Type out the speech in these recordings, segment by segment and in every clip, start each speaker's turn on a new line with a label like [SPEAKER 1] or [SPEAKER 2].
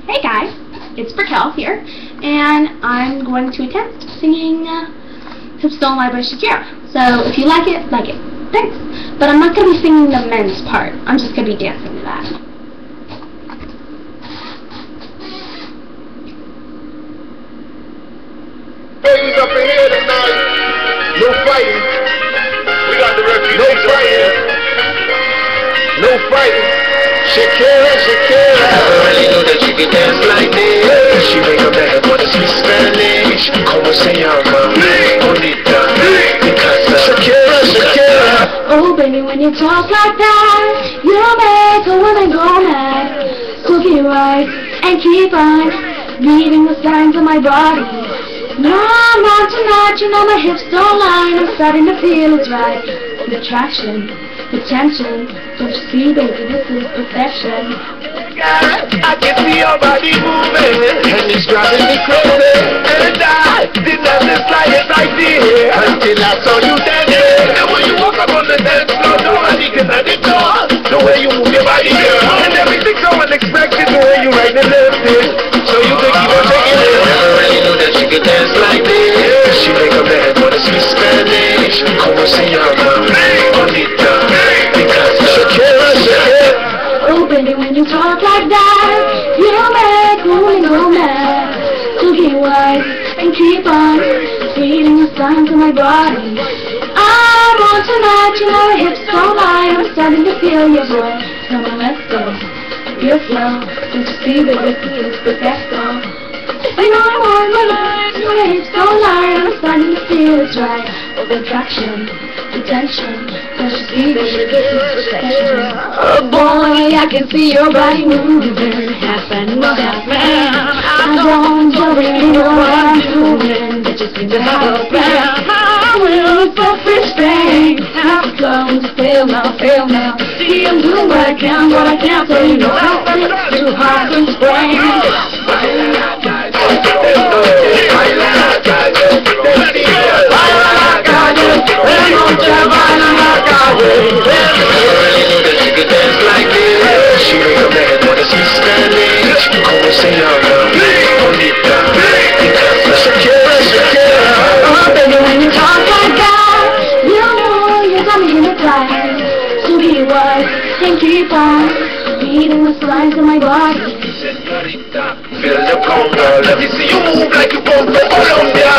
[SPEAKER 1] Hey guys, it's Raquel here, and I'm going to attempt singing Hips Don't Lie by Shakira. So if you like it, thanks. But I'm not going to be singing the men's part. I'm just going to be dancing to that.
[SPEAKER 2] Ladies up in here tonight, no fighting. We got the refugees. No fighting. No fighting. Shakira, Shakira. I never really knew that you could dance like this. She make a man wanna speak Spanish. Como se llama? Bonita. Shakira, Shakira.
[SPEAKER 1] Oh baby, when you talk like that, you make a woman go mad. So get right and keep on reading the signs of my body. No, I'm on tonight, you know my hips don't lie, and I'm starting to feel it's right. The attraction, the tension, don't you see baby, this is perfection.
[SPEAKER 2] I can see your body moving, and it's driving me crazy. And I didn't have the slightest idea until I saw you dancing. And when you walk up on the dance floor, nobody can ignore the way you move your body, girl. And everything's so unexpected, the way you right and left it. So you can keep on taking it. Never really knew that you could dance like this. She make a man wanna speak Spanish. Como se llama? Bonita. Because Shakira, Shakira.
[SPEAKER 1] Oh baby, when you talk like that, you make a woman go mad. So get wise and keep on reading the signs of my body. I'm on tonight, you know my hips don't lie, I'm starting to feel your boy. Come on, let's go. Real slow, don't you see that this is perfecto? You know I'm on my line, my hips don't lie, I'm starting to feel it's right. Oh, the attraction, the tension, don't you see that this is perfection? Oh boy, I can see your body moving, half animal, half man. I don't really know what I'm doing, but just seem to have a plan. My will is selfish thing, how it goes, fail now, fail now. See, I'm doing what I can, but I can't say you know how it's too hard to explain. And keep on beating the slides of my body.
[SPEAKER 2] Feel the conga, let me see you move like you come from Colombia.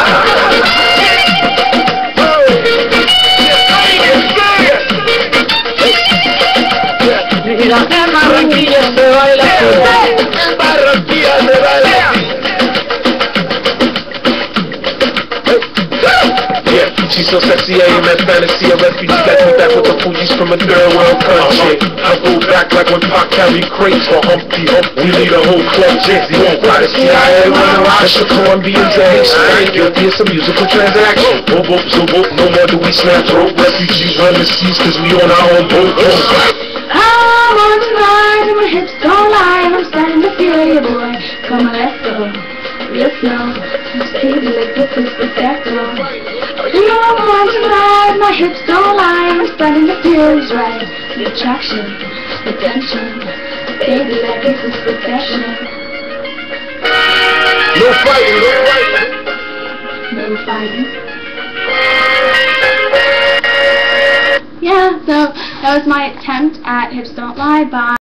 [SPEAKER 1] Mira, en Barranquilla se baila así.
[SPEAKER 2] En Barranquilla se baila así. She's so sexy, I am at fantasy. A refugee got me back with the Fugees from a third world country. I go back like when Pac carried crates for Humpty Hump. We lead a whole club Jay-Z won't fly the CIA. That's the Colombians and Haitians. Guilty of some musical transaction. No more do we snatch rope. Refugees run the seas cause we on our own boat.
[SPEAKER 1] I'm on tonight and my hips don't lie, I'm starting to feel you, boy. Come on, let's go. Real slow, baby, like this is perfecto. You know I'm on tonight, my hips don't lie, I'm starting to feel it's right. The attraction, the tension, baby, like this is perfection.
[SPEAKER 2] No fighting, no fighting.
[SPEAKER 1] No fighting. Yeah, so that was my attempt at Hips Don't Lie by